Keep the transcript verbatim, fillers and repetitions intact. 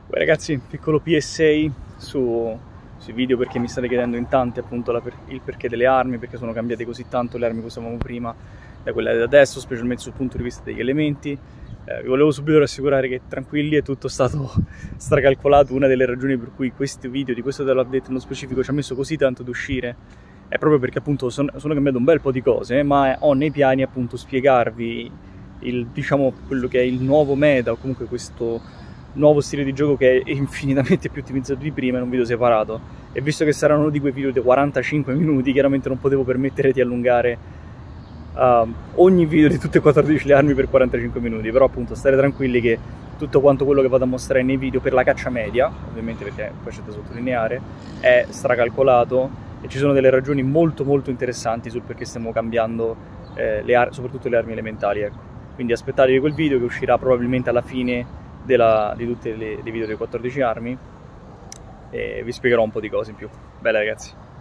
Beh, ragazzi, piccolo P S A su, sui video, perché mi state chiedendo in tanti appunto la per, il perché delle armi, perché sono cambiate così tanto le armi che usavamo prima da quelle da adesso, specialmente sul punto di vista degli elementi. Eh, vi volevo subito rassicurare che tranquilli, è tutto stato stracalcolato. Una delle ragioni per cui questo video di questo dell'update nello specifico ci ha messo così tanto ad uscire è proprio perché appunto sono, sono cambiato un bel po' di cose, ma ho nei piani appunto spiegarvi il, diciamo, quello che è il nuovo meta, o comunque questo nuovo stile di gioco che è infinitamente più ottimizzato di prima, in un video separato. E visto che saranno uno di quei video di quarantacinque minuti, chiaramente non potevo permettere di allungare uh, ogni video di tutte e quattordici le armi per quarantacinque minuti. Però appunto state tranquilli che tutto quanto quello che vado a mostrare nei video per la caccia media, ovviamente, perché poi c'è da sottolineare, è stracalcolato e ci sono delle ragioni molto molto interessanti sul perché stiamo cambiando eh, le armi, soprattutto le armi elementali, ecco. Quindi aspettatevi quel video che uscirà probabilmente alla fine della, di tutti i video delle quattordici armi, e vi spiegherò un po' di cose in più. Bella, ragazzi!